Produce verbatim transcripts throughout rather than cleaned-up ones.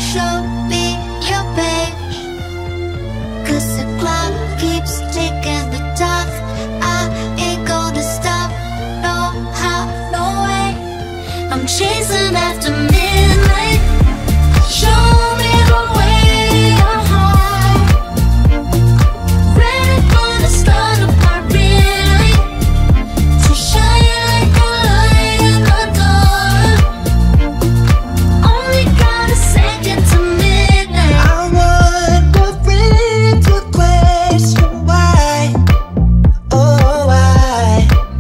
show me your page, 'cause the clock keeps ticking the talk. I ain't gonna stop, no how, no way. I'm chasing after midnight. Show me the way home. Ready for the start of my relay, to shine like a light in the dark. Only got a second to midnight. I wonder if to question why, oh why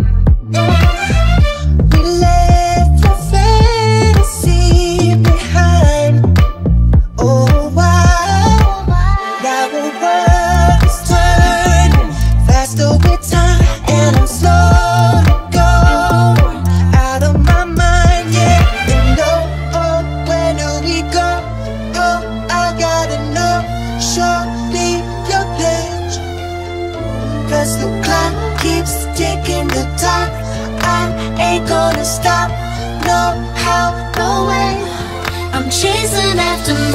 we left our fantasy behind. Oh why now the world is turning faster with time, and I'm slow to go out of my mind. Yeah, and no, oh, where do we go? Oh, I gotta know. Show me your page, 'cause the clock keeps ticking the talk. I ain't gonna stop, no how, no way. I'm chasing after